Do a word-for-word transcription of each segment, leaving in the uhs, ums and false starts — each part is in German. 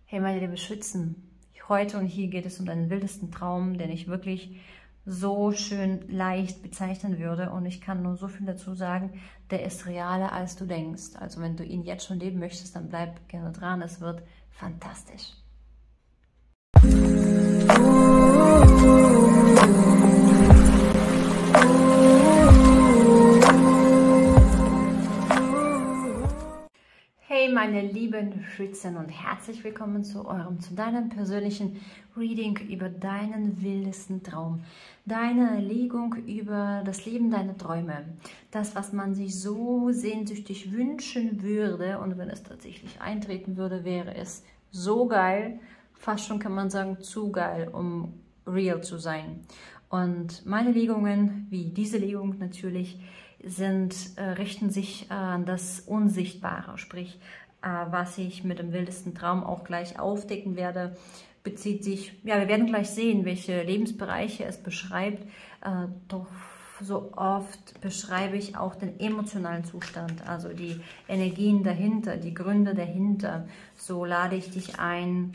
Hey meine liebe Schützen, heute und hier geht es um deinen wildesten Traum, den ich wirklich so schön leicht bezeichnen würde, und ich kann nur so viel dazu sagen, der ist realer als du denkst. Also wenn du ihn jetzt schon leben möchtest, dann bleib gerne dran, es wird fantastisch. Hey meine lieben Schützen und herzlich willkommen zu eurem, zu deinem persönlichen Reading über deinen wildesten Traum. Deine Legung über das Leben deiner Träume. Das, was man sich so sehnsüchtig wünschen würde, und wenn es tatsächlich eintreten würde, wäre es so geil, fast schon kann man sagen zu geil, um real zu sein. Und meine Legungen, wie diese Legung natürlich, sind, äh, richten sich an das Unsichtbare, sprich, äh, was ich mit dem wildesten Traum auch gleich aufdecken werde, bezieht sich, ja, wir werden gleich sehen, welche Lebensbereiche es beschreibt, äh, doch so oft beschreibe ich auch den emotionalen Zustand, also die Energien dahinter, die Gründe dahinter. So lade ich dich ein,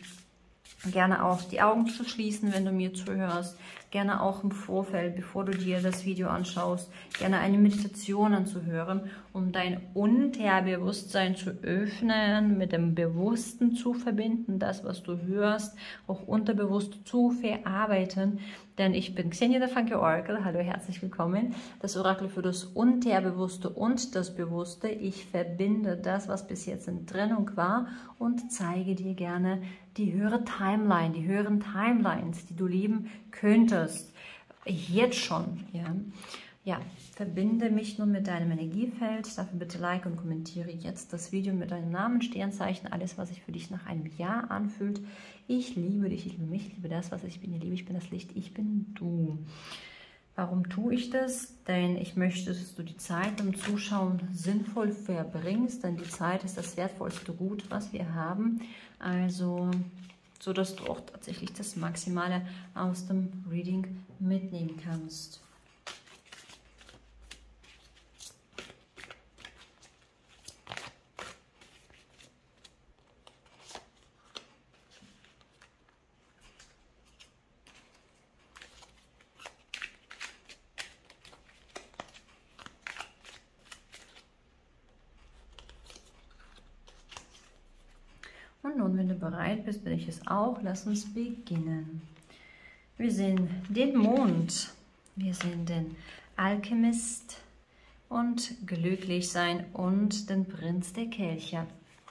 gerne auch die Augen zu schließen, wenn du mir zuhörst. Gerne auch im Vorfeld, bevor du dir das Video anschaust, gerne eine Meditation anzuhören, um dein Unterbewusstsein zu öffnen, mit dem Bewussten zu verbinden, das, was du hörst, auch unterbewusst zu verarbeiten. Denn ich bin Xenia der Funky Oracle, hallo, herzlich willkommen, das Orakel für das Unterbewusste und das Bewusste. Ich verbinde das, was bis jetzt in Trennung war, und zeige dir gerne die höhere Timeline, die höheren Timelines, die du leben könntest, jetzt schon, ja. Ja, verbinde mich nun mit deinem Energiefeld, dafür bitte like und kommentiere jetzt das Video mit deinem Namen, Sternzeichen, alles, was sich für dich nach einem Jahr anfühlt. Ich liebe dich, ich liebe mich, ich liebe das, was ich bin, ich liebe, ich bin das Licht, ich bin du. Warum tue ich das? Denn ich möchte, dass du die Zeit beim Zuschauen sinnvoll verbringst, denn die Zeit ist das wertvollste Gut, was wir haben. Also, so dass du auch tatsächlich das Maximale aus dem Reading mitnehmen kannst. Und nun, wenn du bereit bist, bin ich es auch. Lass uns beginnen. Wir sehen den Mond, wir sehen den Alchemist und glücklich sein und den Prinz der Kelche.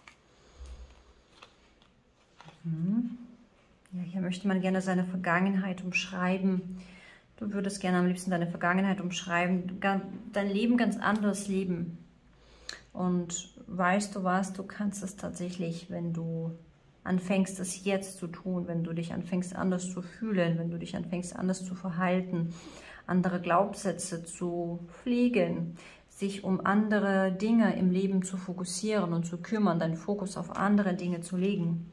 Mhm. Ja, hier möchte man gerne seine Vergangenheit umschreiben. Du würdest gerne am liebsten deine Vergangenheit umschreiben, dein Leben ganz anders leben. Und weißt du was, du kannst es tatsächlich, wenn du anfängst, es jetzt zu tun, wenn du dich anfängst, anders zu fühlen, wenn du dich anfängst, anders zu verhalten, andere Glaubenssätze zu pflegen, sich um andere Dinge im Leben zu fokussieren und zu kümmern, deinen Fokus auf andere Dinge zu legen.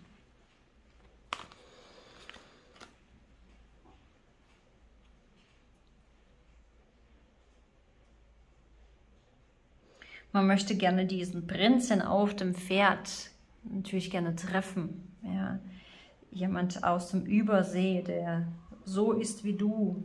Man möchte gerne diesen Prinzen auf dem Pferd natürlich gerne treffen. Ja. Jemand aus dem Übersee, der so ist wie du.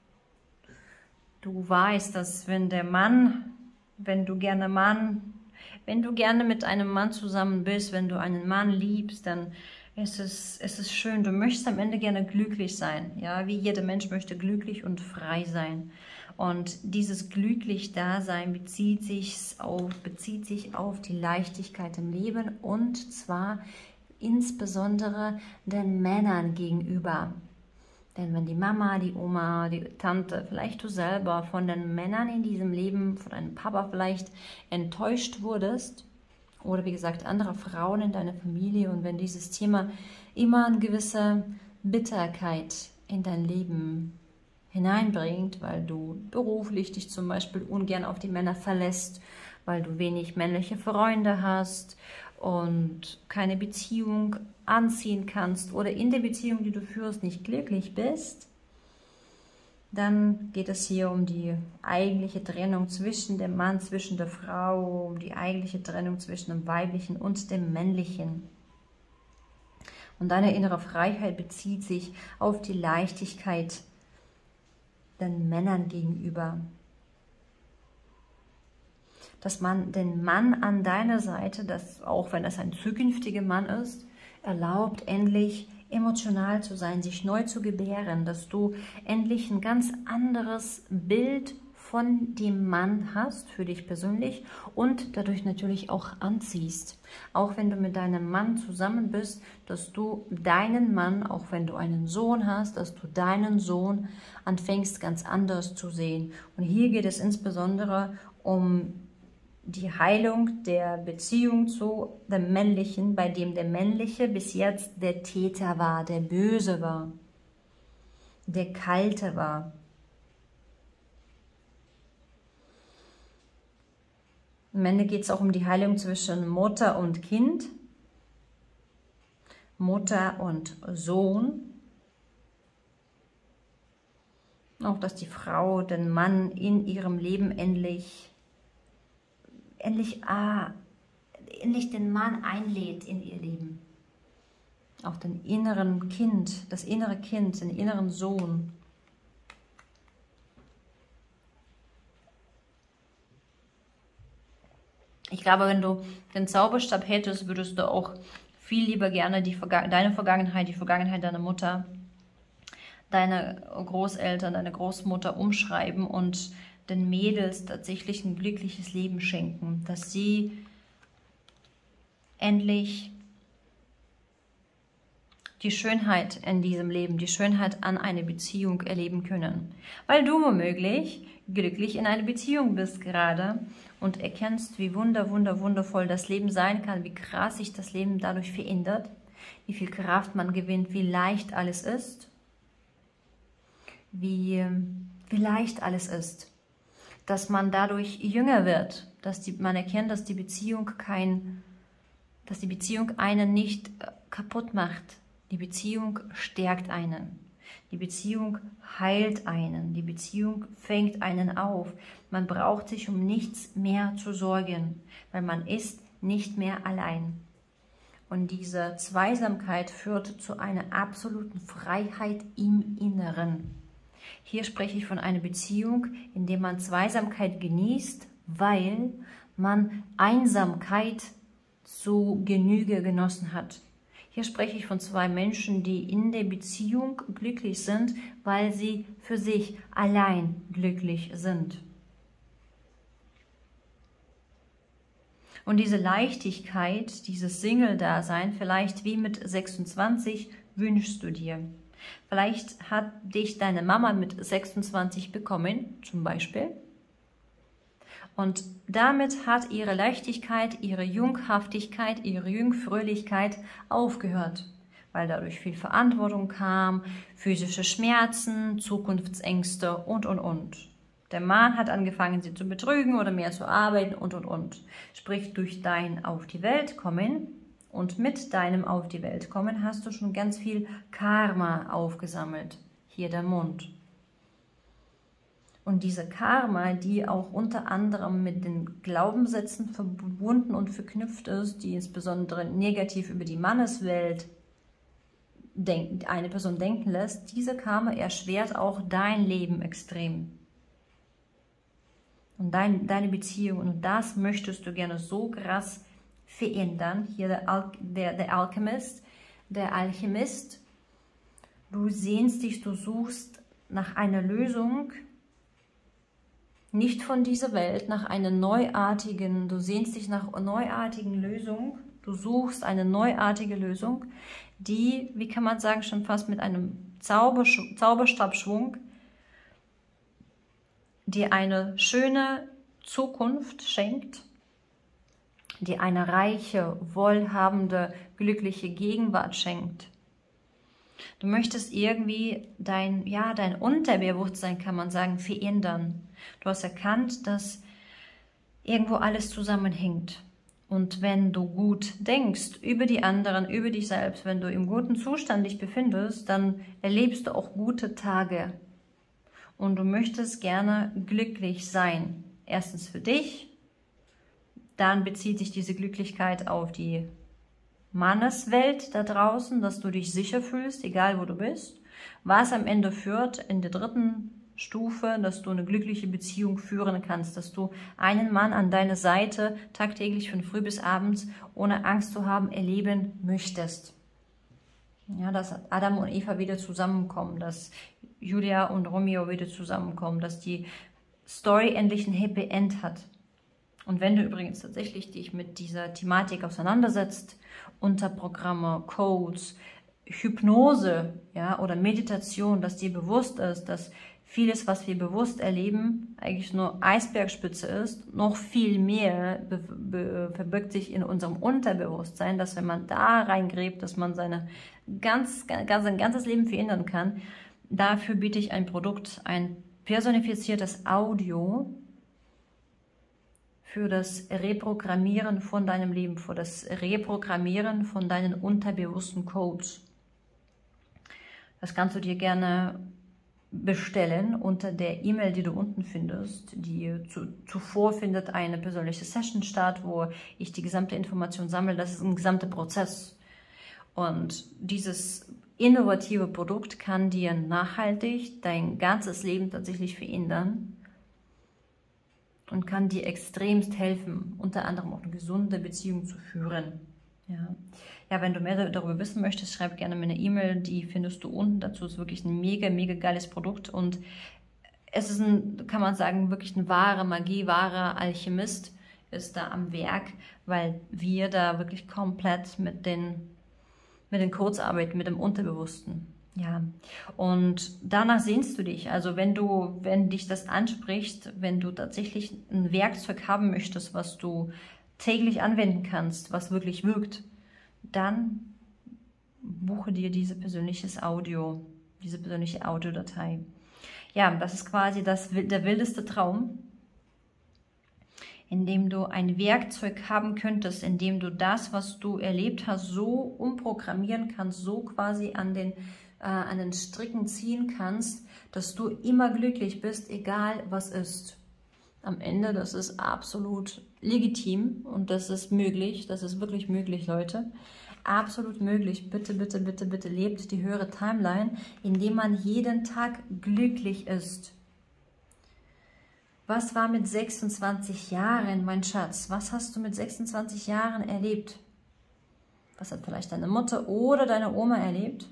Du weißt, dass wenn der Mann, wenn du gerne Mann, wenn du gerne mit einem Mann zusammen bist, wenn du einen Mann liebst, dann ist es, es ist schön. Du möchtest am Ende gerne glücklich sein. Ja, wie jeder Mensch möchte glücklich und frei sein. Und dieses Glücklich-Dasein bezieht sich auf, bezieht sich auf die Leichtigkeit im Leben, und zwar insbesondere den Männern gegenüber. Denn wenn die Mama, die Oma, die Tante, vielleicht du selber von den Männern in diesem Leben, von deinem Papa vielleicht enttäuscht wurdest, oder wie gesagt andere Frauen in deiner Familie, und wenn dieses Thema immer eine gewisse Bitterkeit in dein Leben hineinbringt, weil du beruflich dich zum Beispiel ungern auf die Männer verlässt, weil du wenig männliche Freunde hast und keine Beziehung anziehen kannst oder in der Beziehung, die du führst, nicht glücklich bist, dann geht es hier um die eigentliche Trennung zwischen dem Mann, zwischen der Frau, um die eigentliche Trennung zwischen dem Weiblichen und dem Männlichen. Und deine innere Freiheit bezieht sich auf die Leichtigkeit den Männern gegenüber. Dass man den Mann an deiner Seite, dass, auch wenn das ein zukünftiger Mann ist, erlaubt, endlich emotional zu sein, sich neu zu gebären, dass du endlich ein ganz anderes Bild von dem Mann hast, für dich persönlich, und dadurch natürlich auch anziehst. Auch wenn du mit deinem Mann zusammen bist, dass du deinen Mann, auch wenn du einen Sohn hast, dass du deinen Sohn anfängst ganz anders zu sehen. Und hier geht es insbesondere um die Heilung der Beziehung zu dem Männlichen, bei dem der Männliche bis jetzt der Täter war, der Böse war, der Kalte war. Am Ende geht es auch um die Heilung zwischen Mutter und Kind, Mutter und Sohn. Auch, dass die Frau den Mann in ihrem Leben endlich, endlich, ah, endlich den Mann einlädt in ihr Leben. Auch den inneren Kind, das innere Kind, den inneren Sohn. Ich glaube, wenn du den Zauberstab hättest, würdest du auch viel lieber gerne die Verga- deine Vergangenheit, die Vergangenheit deiner Mutter, deine Großeltern, deine Großmutter umschreiben und den Mädels tatsächlich ein glückliches Leben schenken, dass sie endlich die Schönheit in diesem Leben, die Schönheit an einer Beziehung erleben können. Weil du womöglich glücklich in einer Beziehung bist gerade und erkennst, wie wunder, wunder, wundervoll das Leben sein kann, wie krass sich das Leben dadurch verändert, wie viel Kraft man gewinnt, wie leicht alles ist, wie, wie leicht alles ist, dass man dadurch jünger wird, dass die, man erkennt, dass die Beziehung kein, dass die Beziehung einen nicht kaputt macht. Die Beziehung stärkt einen. Die Beziehung heilt einen. Die Beziehung fängt einen auf. Man braucht sich um nichts mehr zu sorgen, weil man ist nicht mehr allein. Und diese Zweisamkeit führt zu einer absoluten Freiheit im Inneren. Hier spreche ich von einer Beziehung, in der man Zweisamkeit genießt, weil man Einsamkeit zu Genüge genossen hat. Hier spreche ich von zwei Menschen, die in der Beziehung glücklich sind, weil sie für sich allein glücklich sind. Und diese Leichtigkeit, dieses Single-Dasein, vielleicht wie mit sechsundzwanzig, wünschst du dir. Vielleicht hat dich deine Mama mit sechsundzwanzig bekommen, zum Beispiel. Und damit hat ihre Leichtigkeit, ihre Junghaftigkeit, ihre Jungfröhlichkeit aufgehört, weil dadurch viel Verantwortung kam, physische Schmerzen, Zukunftsängste und, und, und. Der Mann hat angefangen, sie zu betrügen oder mehr zu arbeiten und, und, und. Sprich, durch dein Auf die Welt kommen und mit deinem Auf die Welt kommen hast du schon ganz viel Karma aufgesammelt. Hier der Mond. Und diese Karma, die auch unter anderem mit den Glaubenssätzen verbunden und verknüpft ist, die insbesondere negativ über die Manneswelt eine Person denken lässt, diese Karma erschwert auch dein Leben extrem. Und dein, deine Beziehung, und das möchtest du gerne so krass verändern. Hier der, Al der, der Alchemist, der Alchemist, du sehnst dich, du suchst nach einer Lösung, nicht von dieser Welt, nach einer neuartigen, du sehnst dich nach einer neuartigen Lösung, du suchst eine neuartige Lösung, die, wie kann man sagen, schon fast mit einem Zaubersch Zauberstabschwung, die eine schöne Zukunft schenkt, die eine reiche, wohlhabende, glückliche Gegenwart schenkt. Du möchtest irgendwie dein, ja, dein Unterbewusstsein, kann man sagen, verändern. Du hast erkannt, dass irgendwo alles zusammenhängt. Und wenn du gut denkst über die anderen, über dich selbst, wenn du im guten Zustand dich befindest, dann erlebst du auch gute Tage. Und du möchtest gerne glücklich sein. Erstens für dich, dann bezieht sich diese Glücklichkeit auf die Manneswelt da draußen, dass du dich sicher fühlst, egal wo du bist, was am Ende führt in der dritten Stufe, dass du eine glückliche Beziehung führen kannst, dass du einen Mann an deiner Seite tagtäglich von früh bis abends ohne Angst zu haben erleben möchtest. Ja, dass Adam und Eva wieder zusammenkommen, dass Julia und Romeo wieder zusammenkommen, dass die Story endlich ein Happy End hat. Und wenn du übrigens tatsächlich dich mit dieser Thematik auseinandersetzt, Unterprogramme, Codes, Hypnose, ja, oder Meditation, dass dir bewusst ist, dass vieles, was wir bewusst erleben, eigentlich nur Eisbergspitze ist, noch viel mehr verbirgt sich in unserem Unterbewusstsein, dass wenn man da reingräbt, dass man seine ganz, ganz, sein ganzes Leben verändern kann. Dafür biete ich ein Produkt, ein personifiziertes Audio für das Reprogrammieren von deinem Leben, für das Reprogrammieren von deinen unterbewussten Codes. Das kannst du dir gerne bestellen unter der E-Mail, die du unten findest. Die zu, zuvor findet eine persönliche Session statt, wo ich die gesamte Information sammle. Das ist ein gesamter Prozess. Und dieses innovative Produkt kann dir nachhaltig dein ganzes Leben tatsächlich verändern und kann dir extremst helfen, unter anderem auch eine gesunde Beziehung zu führen. Ja. Ja, wenn du mehr darüber wissen möchtest, schreib gerne mir eine E-Mail, die findest du unten. Dazu ist wirklich ein mega, mega geiles Produkt und es ist ein, kann man sagen, wirklich ein wahre Magie, wahrer Alchemist ist da am Werk, weil wir da wirklich komplett mit den, mit den Codes arbeiten, mit dem Unterbewussten. Ja, und danach sehnst du dich. Also wenn du, wenn dich das anspricht, wenn du tatsächlich ein Werkzeug haben möchtest, was du täglich anwenden kannst, was wirklich wirkt, dann buche dir diese persönliches Audio, diese persönliche Audiodatei. Ja, das ist quasi das, der wildeste Traum, in dem du ein Werkzeug haben könntest, in dem du das, was du erlebt hast, so umprogrammieren kannst, so quasi an den, äh, an den Stricken ziehen kannst, dass du immer glücklich bist, egal was ist. Am Ende, das ist absolut legitim und das ist möglich, das ist wirklich möglich, Leute. Absolut möglich. Bitte, bitte, bitte, bitte lebt die höhere Timeline, indem man jeden Tag glücklich ist. Was war mit sechsundzwanzig Jahren, mein Schatz? Was hast du mit sechsundzwanzig Jahren erlebt? Was hat vielleicht deine Mutter oder deine Oma erlebt?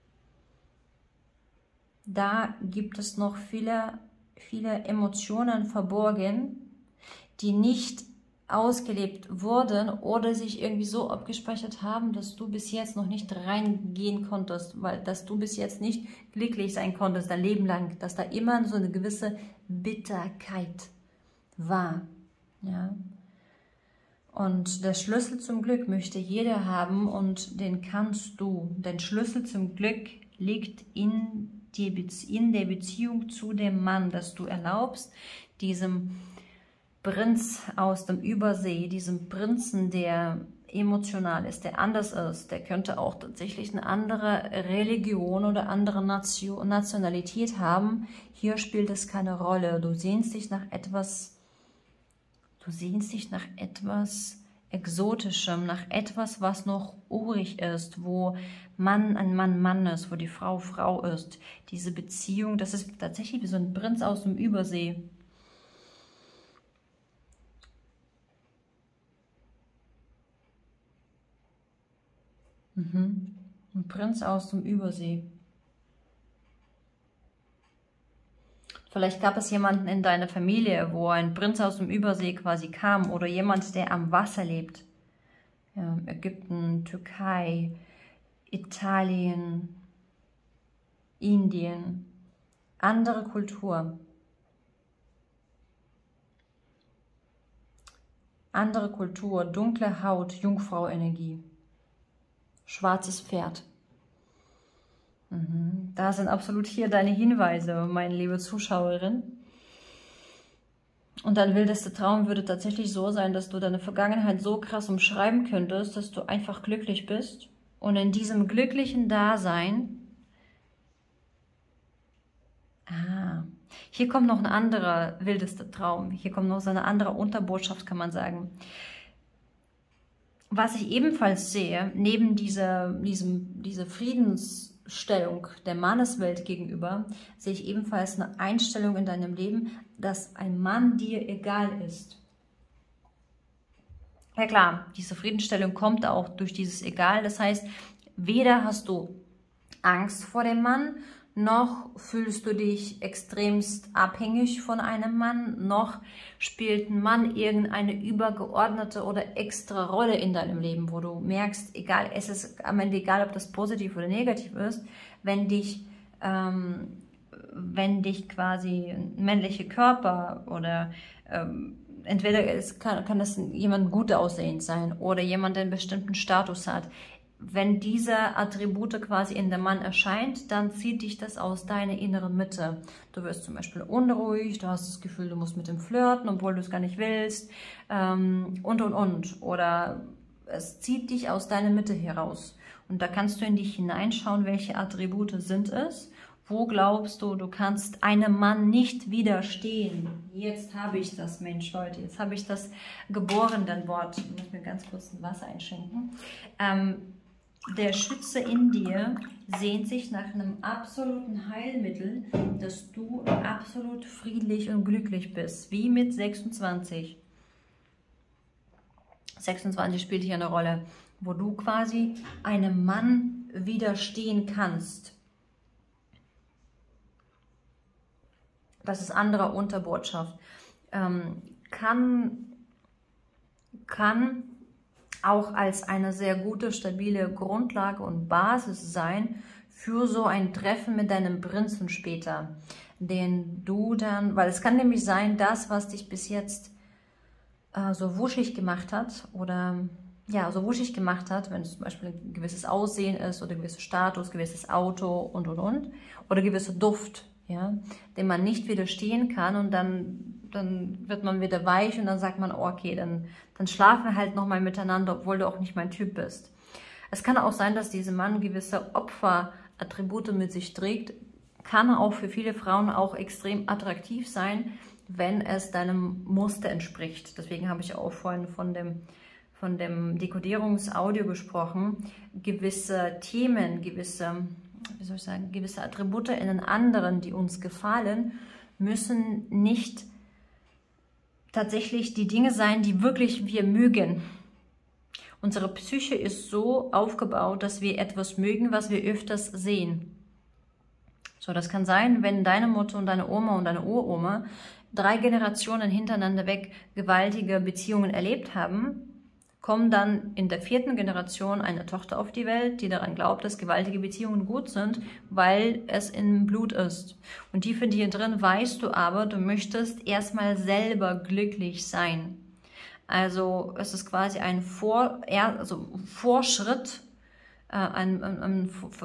Da gibt es noch viele viele Emotionen verborgen, die nicht ausgelebt wurden oder sich irgendwie so abgespeichert haben, dass du bis jetzt noch nicht reingehen konntest, weil dass du bis jetzt nicht glücklich sein konntest, dein Leben lang, dass da immer so eine gewisse Bitterkeit war. Ja? Und der Schlüssel zum Glück möchte jeder haben und den kannst du. Der Schlüssel zum Glück liegt in Die in der Beziehung zu dem Mann, dass du erlaubst, diesem Prinz aus dem Übersee, diesem Prinzen, der emotional ist, der anders ist, der könnte auch tatsächlich eine andere Religion oder andere Nation, Nationalität haben. Hier spielt es keine Rolle. Du sehnst dich nach etwas, du sehnst dich nach etwas Exotischem, nach etwas, was noch urig ist, wo Mann ein Mann Mann ist, wo die Frau Frau ist. Diese Beziehung, das ist tatsächlich wie so ein Prinz aus dem Übersee. Mhm. Ein Prinz aus dem Übersee. Vielleicht gab es jemanden in deiner Familie, wo ein Prinz aus dem Übersee quasi kam oder jemand, der am Wasser lebt. Ja, Ägypten, Türkei, Italien, Indien, andere Kultur. Andere Kultur, dunkle Haut, Jungfrau-Energie, schwarzes Pferd. Da sind absolut hier deine Hinweise, meine liebe Zuschauerin. Und dein wildester Traum würde tatsächlich so sein, dass du deine Vergangenheit so krass umschreiben könntest, dass du einfach glücklich bist. Und in diesem glücklichen Dasein, ah, hier kommt noch ein anderer wildester Traum. Hier kommt noch so eine andere Unterbotschaft, kann man sagen. was ich ebenfalls sehe, neben dieser, diesem, dieser Friedensstellung der Manneswelt gegenüber, sehe ich ebenfalls eine Einstellung in deinem Leben, dass ein Mann dir egal ist. Ja klar, diese Friedensstellung kommt auch durch dieses Egal. Das heißt, weder hast du Angst vor dem Mann, noch fühlst du dich extremst abhängig von einem Mann, noch spielt ein Mann irgendeine übergeordnete oder extra Rolle in deinem Leben, wo du merkst, egal, es ist am Ende egal, ob das positiv oder negativ ist, wenn dich, ähm, wenn dich quasi männliche Körper oder ähm, entweder es kann, kann das jemand gut aussehend sein oder jemand, der einen bestimmten Status hat. Wenn diese Attribute quasi in dem Mann erscheint, dann zieht dich das aus deiner inneren Mitte. Du wirst zum Beispiel unruhig, du hast das Gefühl, du musst mit ihm flirten, obwohl du es gar nicht willst, ähm, und, und, und. Oder es zieht dich aus deiner Mitte heraus. Und da kannst du in dich hineinschauen, welche Attribute sind es. Wo glaubst du, du kannst einem Mann nicht widerstehen? Jetzt habe ich das, Mensch, Leute, jetzt habe ich das Geborenenwort. Ich muss mir ganz kurz ein Wasser einschenken. Ähm, Der Schütze in dir sehnt sich nach einem absoluten Heilmittel, dass du absolut friedlich und glücklich bist, wie mit sechsundzwanzig. sechsundzwanzig spielt hier eine Rolle, wo du quasi einem Mann widerstehen kannst. Das ist andere Unterbotschaft. Ähm, kann, kann auch als eine sehr gute, stabile Grundlage und Basis sein für so ein Treffen mit deinem Prinzen später, den du dann, weil es kann nämlich sein, das, was dich bis jetzt äh, so wuschig gemacht hat oder ja, so wuschig gemacht hat, wenn es zum Beispiel ein gewisses Aussehen ist oder ein gewisser Status, gewisses Auto und und und oder gewisser Duft, ja, dem man nicht widerstehen kann und dann dann wird man wieder weich und dann sagt man, oh, okay, dann, dann schlafen wir halt nochmal miteinander, obwohl du auch nicht mein Typ bist. Es kann auch sein, dass dieser Mann gewisse Opferattribute mit sich trägt, kann auch für viele Frauen auch extrem attraktiv sein, wenn es deinem Muster entspricht. Deswegen habe ich auch vorhin von dem, von dem Dekodierungsaudio gesprochen, gewisse Themen, gewisse, wie soll ich sagen, gewisse Attribute in den anderen, die uns gefallen, müssen nicht tatsächlich die Dinge sein, die wirklich wir mögen. Unsere Psyche ist so aufgebaut, dass wir etwas mögen, was wir öfters sehen. So, das kann sein, wenn deine Mutter und deine Oma und deine Uroma drei Generationen hintereinander weg gewaltige Beziehungen erlebt haben, kommt dann in der vierten Generation eine Tochter auf die Welt, die daran glaubt, dass gewaltige Beziehungen gut sind, weil es im Blut ist. Und tief in dir drin weißt du aber, du möchtest erstmal selber glücklich sein. Also es ist quasi ein Vor, also Vorschritt, äh, ein, ein, ein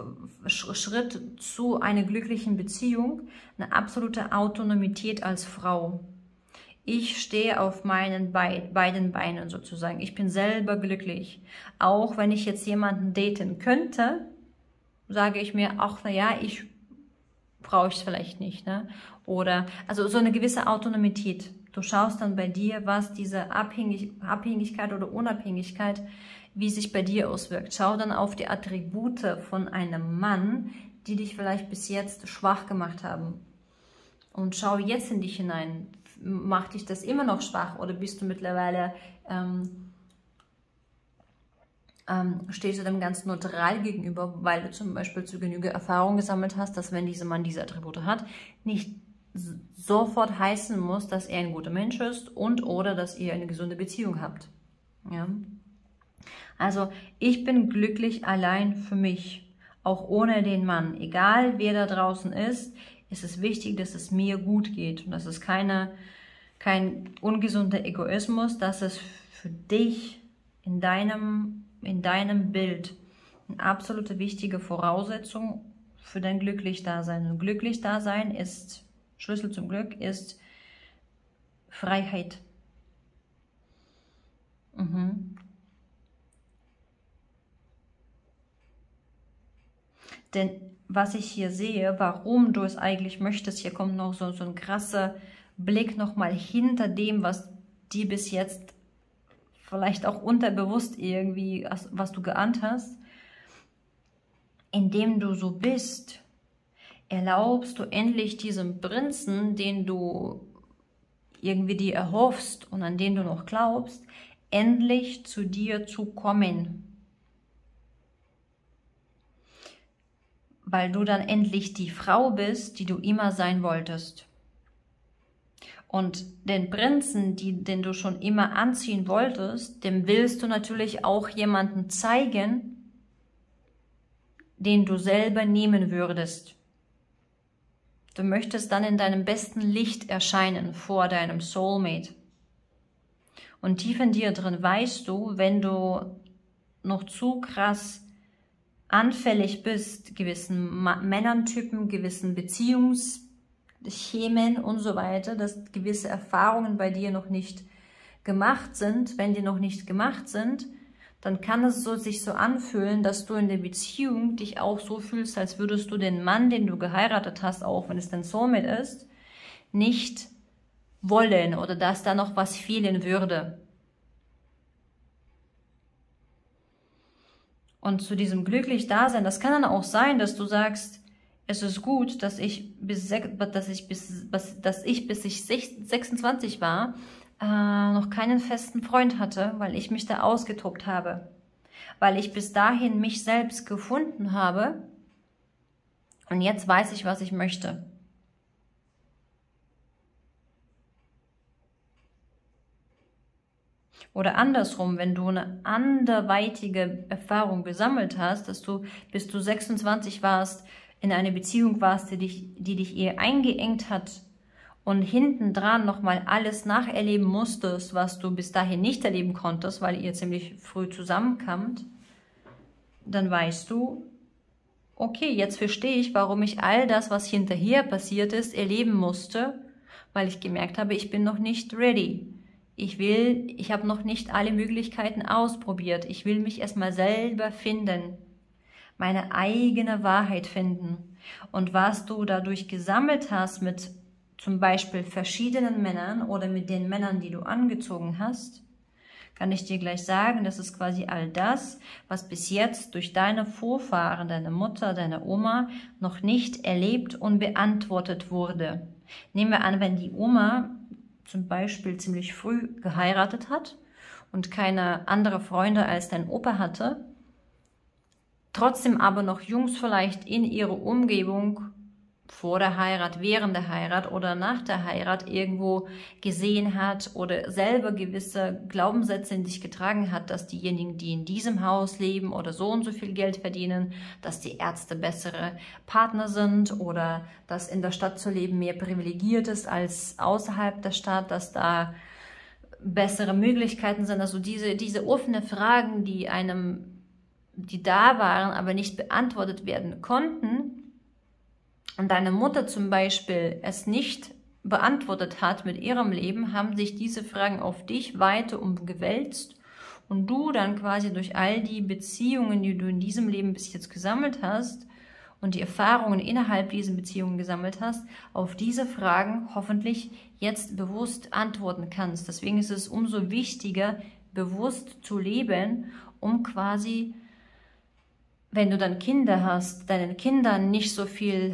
Schritt zu einer glücklichen Beziehung, eine absolute Autonomität als Frau. Ich stehe auf meinen Be beiden Beinen sozusagen. Ich bin selber glücklich. Auch wenn ich jetzt jemanden daten könnte, sage ich mir, ach naja, ich brauche es vielleicht nicht. Ne? Oder, also so eine gewisse Autonomität. Du schaust dann bei dir, was diese Abhängig Abhängigkeit oder Unabhängigkeit, wie sich bei dir auswirkt. Schau dann auf die Attribute von einem Mann, die dich vielleicht bis jetzt schwach gemacht haben. Und schau jetzt in dich hinein. Macht dich das immer noch schwach oder bist du mittlerweile, ähm, ähm, stehst du dem ganz neutral gegenüber, weil du zum Beispiel zu Genüge Erfahrung gesammelt hast, dass wenn dieser Mann diese Attribute hat, nicht sofort heißen muss, dass er ein guter Mensch ist und oder dass ihr eine gesunde Beziehung habt. Ja? Also ich bin glücklich allein für mich, auch ohne den Mann. Egal wer da draußen ist, ist es wichtig, dass es mir gut geht. Und das ist keine, kein ungesunder Egoismus, das ist für dich in deinem, in deinem Bild eine absolute wichtige Voraussetzung für dein Glücklich-Dasein. Und Glücklich-Dasein ist, Schlüssel zum Glück ist Freiheit. Mhm. Denn was ich hier sehe, warum du es eigentlich möchtest, hier kommt noch so, so ein krasser Blick nochmal hinter dem, was dir bis jetzt vielleicht auch unterbewusst irgendwie, was du geahnt hast, indem du so bist, erlaubst du endlich diesem Prinzen, den du irgendwie dir erhoffst und an den du noch glaubst, endlich zu dir zu kommen. Weil du dann endlich die Frau bist, die du immer sein wolltest. Und den Prinzen, die, den du schon immer anziehen wolltest, dem willst du natürlich auch jemanden zeigen, den du selber nehmen würdest. Du möchtest dann in deinem besten Licht erscheinen vor deinem Soulmate. Und tief in dir drin weißt du, wenn du noch zu krass anfällig bist, gewissen Männerntypen, gewissen Beziehungsschemen und so weiter, dass gewisse Erfahrungen bei dir noch nicht gemacht sind, wenn die noch nicht gemacht sind, dann kann es so, sich so anfühlen, dass du in der Beziehung dich auch so fühlst, als würdest du den Mann, den du geheiratet hast, auch wenn es dein Soulmate ist, nicht wollen oder dass da noch was fehlen würde. Und zu diesem glücklich Dasein, das kann dann auch sein, dass du sagst, es ist gut, dass ich bis, dass ich bis, dass ich bis ich sechsundzwanzig war, äh, noch keinen festen Freund hatte, weil ich mich da ausgetobt habe. Weil ich bis dahin mich selbst gefunden habe und jetzt weiß ich, was ich möchte. Oder andersrum, wenn du eine anderweitige Erfahrung gesammelt hast, dass du, bis du sechsundzwanzig warst, in eine Beziehung warst, die dich, die dich eher eingeengt hat und hinten dran nochmal alles nacherleben musstest, was du bis dahin nicht erleben konntest, weil ihr ziemlich früh zusammenkamt, dann weißt du, okay, jetzt verstehe ich, warum ich all das, was hinterher passiert ist, erleben musste, weil ich gemerkt habe, ich bin noch nicht ready. Ich will, ich habe noch nicht alle Möglichkeiten ausprobiert. Ich will mich erstmal selber finden, meine eigene Wahrheit finden. Und was du dadurch gesammelt hast mit zum Beispiel verschiedenen Männern oder mit den Männern, die du angezogen hast, kann ich dir gleich sagen, das ist quasi all das, was bis jetzt durch deine Vorfahren, deine Mutter, deine Oma noch nicht erlebt und beantwortet wurde. Nehmen wir an, wenn die Oma zum Beispiel ziemlich früh geheiratet hat und keine andere Freunde als dein Opa hatte, trotzdem aber noch Jungs vielleicht in ihrer Umgebung vor der Heirat, während der Heirat oder nach der Heirat irgendwo gesehen hat oder selber gewisse Glaubenssätze in sich getragen hat, dass diejenigen, die in diesem Haus leben oder so und so viel Geld verdienen, dass die Ärzte bessere Partner sind oder dass in der Stadt zu leben mehr privilegiert ist als außerhalb der Stadt, dass da bessere Möglichkeiten sind. Also diese, diese offenen Fragen, die einem, die da waren, aber nicht beantwortet werden konnten, und deine Mutter zum Beispiel es nicht beantwortet hat mit ihrem Leben, haben sich diese Fragen auf dich weiter umgewälzt und du dann quasi durch all die Beziehungen, die du in diesem Leben bis jetzt gesammelt hast und die Erfahrungen innerhalb dieser Beziehungen gesammelt hast, auf diese Fragen hoffentlich jetzt bewusst antworten kannst. Deswegen ist es umso wichtiger, bewusst zu leben, um quasi, wenn du dann Kinder hast, deinen Kindern nicht so viel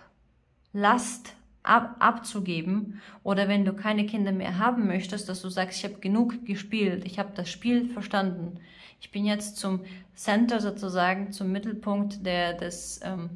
Last ab, abzugeben oder wenn du keine Kinder mehr haben möchtest, dass du sagst, ich habe genug gespielt, ich habe das Spiel verstanden. Ich bin jetzt zum Center sozusagen, zum Mittelpunkt der, des, ähm,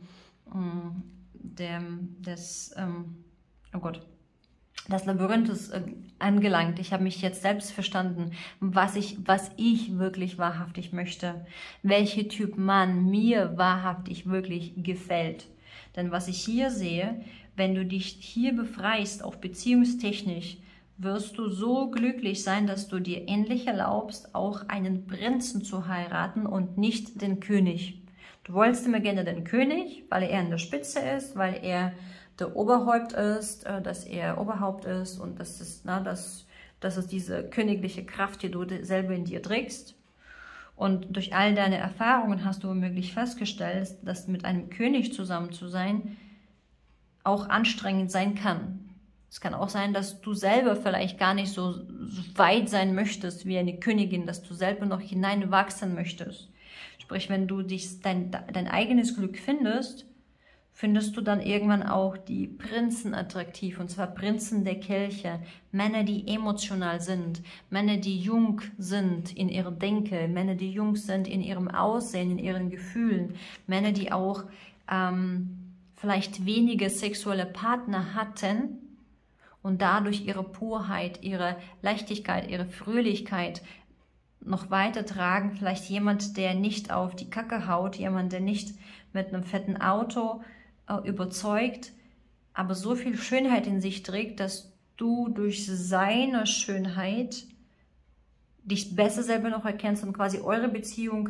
der, des, ähm, oh Gott, des Labyrinthes äh, angelangt. Ich habe mich jetzt selbst verstanden, was ich, was ich wirklich wahrhaftig möchte, welcher Typ Mann mir wahrhaftig wirklich gefällt. Denn was ich hier sehe, wenn du dich hier befreist, auch beziehungstechnisch, wirst du so glücklich sein, dass du dir endlich erlaubst, auch einen Prinzen zu heiraten und nicht den König. Du wolltest immer gerne den König, weil er in der Spitze ist, weil er der Oberhaupt ist, dass er Oberhaupt ist und das ist, na, das, das ist diese königliche Kraft, die du selber in dir trägst. Und durch all deine Erfahrungen hast du womöglich festgestellt, dass mit einem König zusammen zu sein auch anstrengend sein kann. Es kann auch sein, dass du selber vielleicht gar nicht so weit sein möchtest wie eine Königin, dass du selber noch hineinwachsen möchtest. Sprich, wenn du dich dein, dein eigenes Glück findest, findest du dann irgendwann auch die Prinzen attraktiv, und zwar Prinzen der Kelche, Männer, die emotional sind, Männer, die jung sind in ihrer Denke, Männer, die jung sind in ihrem Aussehen, in ihren Gefühlen, Männer, die auch ähm, vielleicht wenige sexuelle Partner hatten und dadurch ihre Purheit, ihre Leichtigkeit, ihre Fröhlichkeit noch weiter tragen. Vielleicht jemand, der nicht auf die Kacke haut, jemand, der nicht mit einem fetten Auto äh, überzeugt, aber so viel Schönheit in sich trägt, dass du durch seine Schönheit dich besser selber noch erkennst und quasi eure Beziehung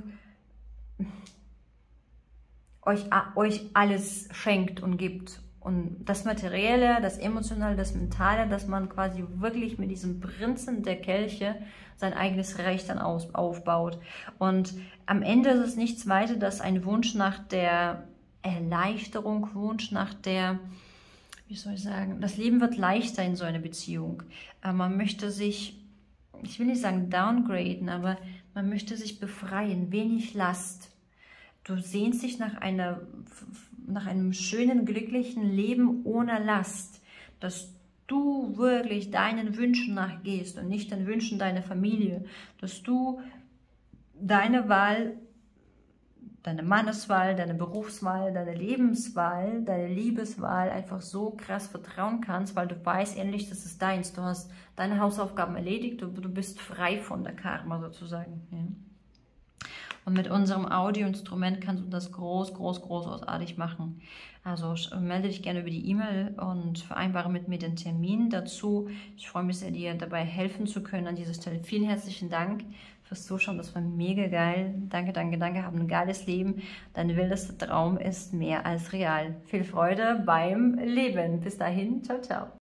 euch, euch alles schenkt und gibt. Und das Materielle, das Emotionale, das Mentale, dass man quasi wirklich mit diesem Prinzen der Kelche sein eigenes Reich dann aus, aufbaut. Und am Ende ist es nichts weiter, als ein Wunsch nach der Erleichterung, Wunsch nach der, wie soll ich sagen, das Leben wird leichter in so einer Beziehung. Äh, man möchte sich, ich will nicht sagen downgraden, aber man möchte sich befreien, wenig Last. Du sehnst dich nach, einer, nach einem schönen, glücklichen Leben ohne Last, dass du wirklich deinen Wünschen nachgehst und nicht den Wünschen deiner Familie, dass du deine Wahl, deine Manneswahl, deine Berufswahl, deine Lebenswahl, deine Liebeswahl einfach so krass vertrauen kannst, weil du weißt endlich, das ist deins. Du hast deine Hausaufgaben erledigt und du bist frei von der Karma sozusagen. Ja. Und mit unserem Audioinstrument kannst du das groß, groß, großartig machen. Also melde dich gerne über die E-Mail und vereinbare mit mir den Termin dazu. Ich freue mich sehr, dir dabei helfen zu können an dieser Stelle. Vielen herzlichen Dank fürs Zuschauen. Das war mega geil. Danke, danke, danke. Hab ein geiles Leben. Dein wildester Traum ist mehr als real. Viel Freude beim Leben. Bis dahin. Ciao, ciao.